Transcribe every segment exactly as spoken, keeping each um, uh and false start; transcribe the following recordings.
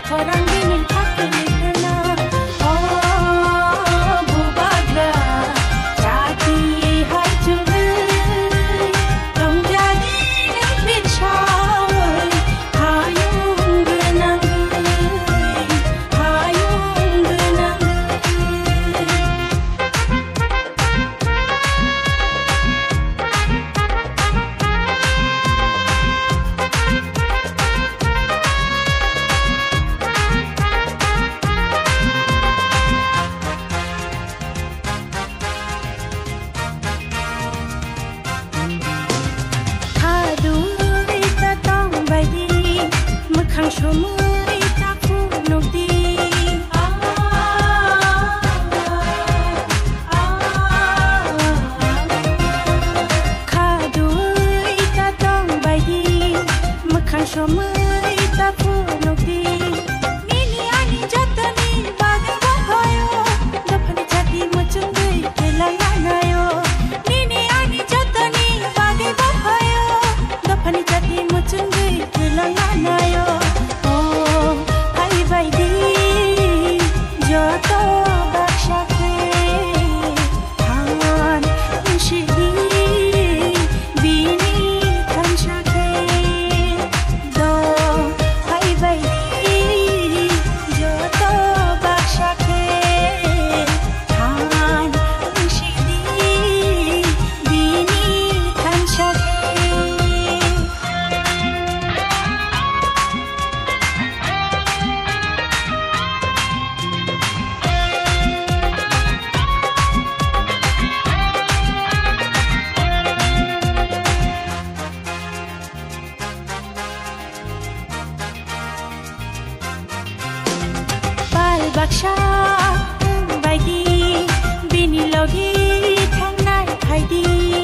खौरां बिनि थाखोनिखोना अ बुबाग्रा जाति हायजुरै रंजानि बिरसावै हायुं गोनांगै हायुं गोनांगै Shomoy taku nokdi Khadui ta tong baidi makhang shomoy taku nokdi Nini ani jatani bagi bahayo dapani jati muchungai kelanganayo Nini ani jatani bagi bahayo dapani jati muchungai kelanganayo Baksha baidi bini logi thangnai haidi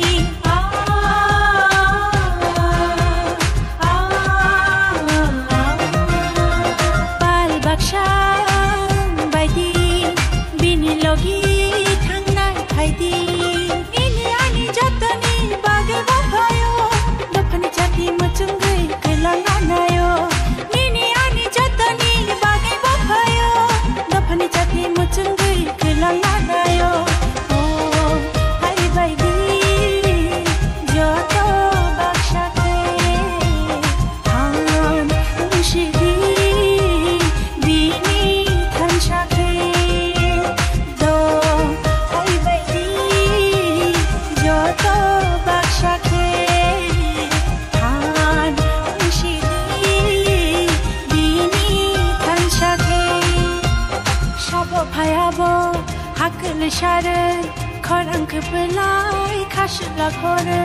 Bal baksha baidi bini logi thangnai haidi Nini ani jatani bagi bahayo dapani jati muchungai kelanganayo Nini ani jatani bagi bahayo dapani jati muchungai kelanganayo oh hai baidi joto bakshake han unshidi bini thanshake do hai baidi joto bakshake han unshidi bini thanshake Shabo phayabo hakl share khorang kepelai khashla khore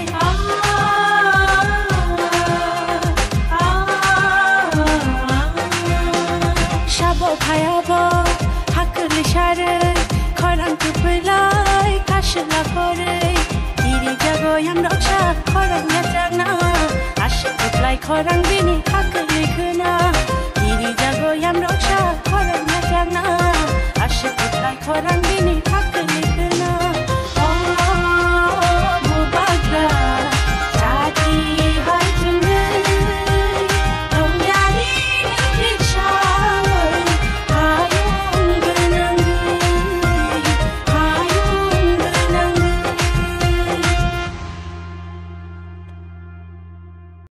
Shabo phayabo hakl share khorang kepelai khashla khore Diri jago yam raksha khorang yatna ashik keplai khorang bini hakl khuna Diri jago yam raksha khorang yatna ashik keplai khorang bini